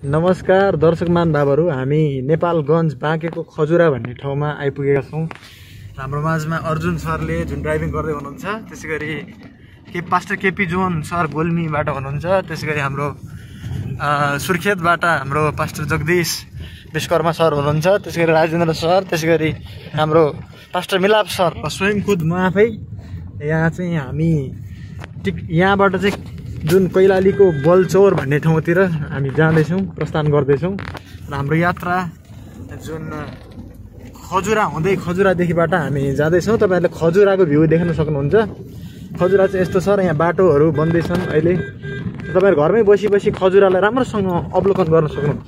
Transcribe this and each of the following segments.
नमस्कार दर्शक महानुभावहरू, हामी नेपालगञ्ज बाँकेको खजुरा भन्ने ठाउँमा आइपुगेका छौँ। हाम्रो माझमा अर्जुन सरले जुन ड्राइभिङ गर्दै हुनुहुन्छ, त्यसैगरी पास्टर केपी जोन सर गोल्मीबाट हुनुहुन्छ, त्यसैगरी हाम्रो सुर्खेतबाट हाम्रो पास्टर जगदीश विश्वकर्मा सर हुनुहुन्छ, त्यसैगरी राजेन्द्र सर, त्यसैगरी हाम्रो पास्टर मिलाप सर र स्वयं खुद म आफै यहाँ चाहिँ हामी यहाँबाट चाहिँ जुन कैलालीको बलचौर भन्ने ठाउँतिर हामी जाँदैछौँ, प्रस्थान गर्दैछौँ र हाम्रो यात्रा जुन खजुरा हुँदै खजुरादेखिबाट हामी जाँदैछौँ। तपाईँहरूले खजुराको भ्यू देख्न सक्नुहुन्छ। खजुरा चाहिँ यस्तो छ र यहाँ बाटोहरू बन्दैछन्। अहिले तपाईँहरू घरमै बसी बसी खजुरालाई राम्रोसँग अवलोकन गर्न सक्नुहुन्छ।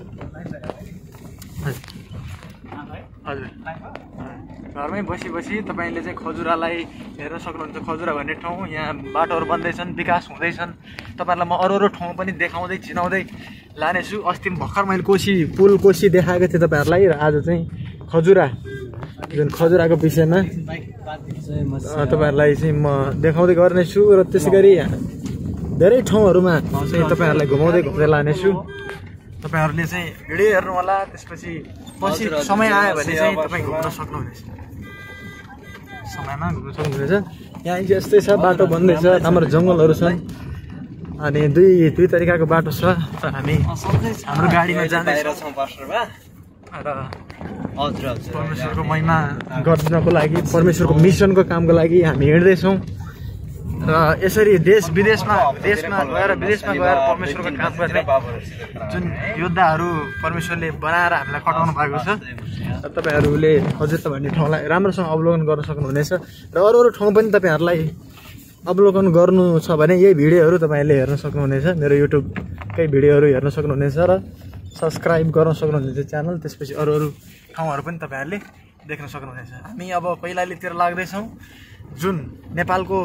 हजुर, घरमै बसी बसी तपाईँले चाहिँ खजुरालाई हेर्न सक्नुहुन्छ। खजुरा भन्ने ठाउँ, यहाँ बाटोहरू बन्दैछन्, विकास हुँदैछन्। तपाईँहरूलाई म अरू ठाउँ पनि देखाउँदै चिनाउँदै लानेछु। अस्ति भर्खर मैले पुल कोसी देखाएको थिएँ तपाईँहरूलाई, र आज चाहिँ खजुरा जुन खजुराको विषयमा तपाईँहरूलाई चाहिँ म देखाउँदै गर्नेछु र त्यसै गरी धेरै ठाउँहरूमा चाहिँ तपाईँहरूलाई घुमाउँदै लानेछु। तपाईँहरूले चाहिँ भिडियो हेर्नु होला। त्यसपछि पछि समय आयो भने चाहिँ तपाईँ घुम्न सक्नुहुनेछ, समयमा घुम्न सक्नुहुनेछ। यहाँ यस्तै छ, बाटो बन्दैछ, राम्रो जङ्गलहरू छन् अनि दुई तरिकाको बाटो छ। हामी हाम्रो गाडीमा जाँदैछौँ र परमेश्वरको महिमा गर्नको लागि, परमेश्वरको मिसनको कामको लागि हामी हिँड्दैछौँ र यसरी देश विदेशमा गएर परमेश्वरको काम गर्ने जुन योद्धाहरू परमेश्वरले बनाएर हामीलाई खटाउनु भएको छ। तपाईँहरूले खजुरा भन्ने ठाउँलाई राम्रोसँग अवलोकन गर्न सक्नुहुनेछ र अरू ठाउँ पनि तपाईँहरूलाई अवलोकन गर्नु छ भने यही भिडियोहरू तपाईँहरूले हेर्न सक्नुहुनेछ। मेरो युट्युबकै भिडियोहरू हेर्न सक्नुहुनेछ र सब्सक्राइब गर्न सक्नुहुनेछ च्यानल। त्यसपछि अरू ठाउँहरू पनि तपाईँहरूले देख्न सक्नुहुनेछ। हामी अब कैलालीतिर लाग्दैछौँ, जुन नेपालको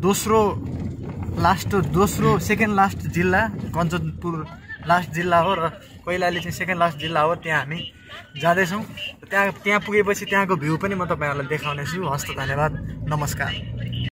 सेकेन्ड लास्ट जिल्ला, कञ्चनपुर लास्ट जिल्ला हो र कैलाली चाहिँ सेकेन्ड लास्ट जिल्ला हो। त्यहाँ हामी जाँदैछौँ। त्यहाँ पुगेपछि त्यहाँको भ्यू पनि म तपाईँहरूलाई देखाउनेछु। हस्त, धन्यवाद, नमस्कार।